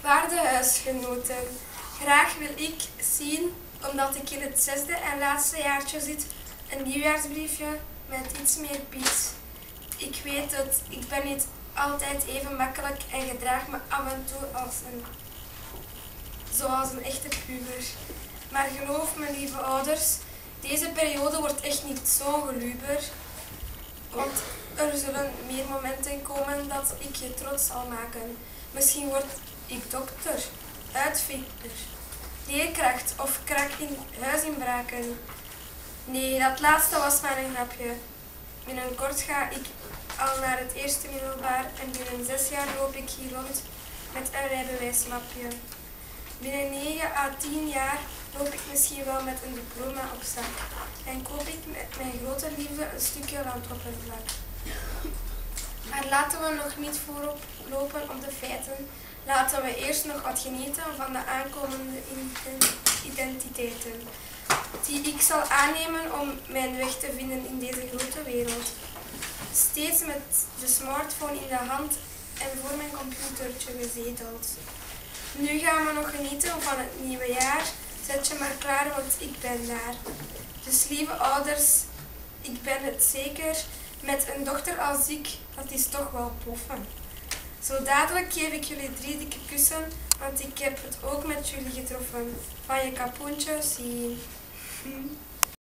Waarde huisgenoten, graag wil ik zien, omdat ik in het 6e en laatste jaartje zit, een nieuwjaarsbriefje met iets meer piet. Ik weet het, ik ben niet altijd even makkelijk en gedraag me af en toe zoals een echte puber. Maar geloof me, lieve ouders, deze periode wordt echt niet zo geluber. Want er zullen meer momenten komen dat ik je trots zal maken. Misschien word ik dokter, uitvinder, leerkracht of krak in huisinbraken. Nee, dat laatste was maar een grapje. Binnenkort ga ik al naar het eerste middelbaar en binnen 6 jaar loop ik hier rond met een rijbewijslapje. Binnen 9 à 10 jaar loop ik misschien wel met een diploma op zak en koop ik met mijn grote liefde een stukje landoppervlak. Maar laten we nog niet voorop lopen op de feiten. Laten we eerst nog wat genieten van de aankomende identiteiten, die ik zal aannemen om mijn weg te vinden in deze grote wereld. Steeds met de smartphone in de hand en voor mijn computertje gezeteld. Nu gaan we nog genieten van het nieuwe jaar. Zet je maar klaar, want ik ben daar. Dus lieve ouders, ik ben het zeker. Met een dochter als ik, dat is toch wel poffen. Zo dadelijk geef ik jullie 3 dikke kussen, want ik heb het ook met jullie getroffen. Van je kapoentje, zie.